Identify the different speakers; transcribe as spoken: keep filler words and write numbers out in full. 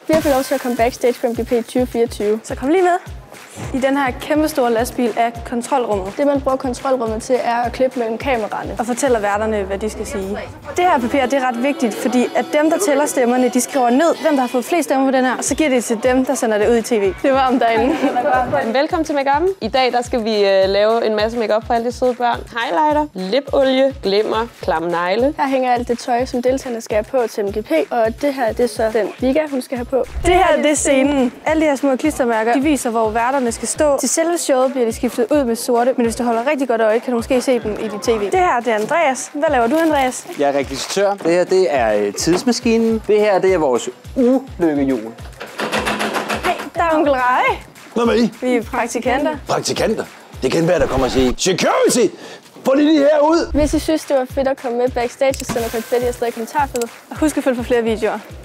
Speaker 1: Vi har fået lov til at komme backstage på M G P tyve fireogtyve.
Speaker 2: Så kom lige med. I den her kæmpe store lastbil er kontrolrummet.
Speaker 1: Det, man bruger kontrolrummet til, er at klippe mellem kameraerne.
Speaker 2: Og fortæller værterne, hvad de skal sige. Det her papir det er ret vigtigt, fordi at dem, der tæller stemmerne, de skriver ned, hvem der har fået flest stemmer på den her, og så giver det til dem, der sender det ud i tv.
Speaker 1: Det var om derinde.
Speaker 3: Velkommen til Make-up'en. I dag der skal vi uh, lave en masse make-up for alle de søde børn. Highlighter, lipolie, glimmer, klamme negle.
Speaker 1: Her hænger alt det tøj, som deltagerne skal have på til M G P, og det her det er så den Vika, hun skal have på.
Speaker 2: Det her det er scenen. Alle de her små klistermærker, de viser, hvor værterne skal stå. Til selve showet bliver de skiftet ud med sorte, men hvis du holder rigtig godt øje, kan du måske se dem i dit tv. Det her det er Andreas. Hvad laver du, Andreas?
Speaker 4: Jeg er rekvisitør. Det her det er tidsmaskinen. Det her det er vores ulykkehjul.
Speaker 2: Hey, der er onkel Rej.
Speaker 5: Hvad med I?
Speaker 2: Vi er praktikanter.
Speaker 5: Praktikanter? Det kan være, der kommer og siger, security! Få lige de her ud!
Speaker 1: Hvis I synes, det var fedt at komme med backstage, så send noget fedt i afsted i kommentarfeltet.
Speaker 2: Og husk at følge for flere videoer.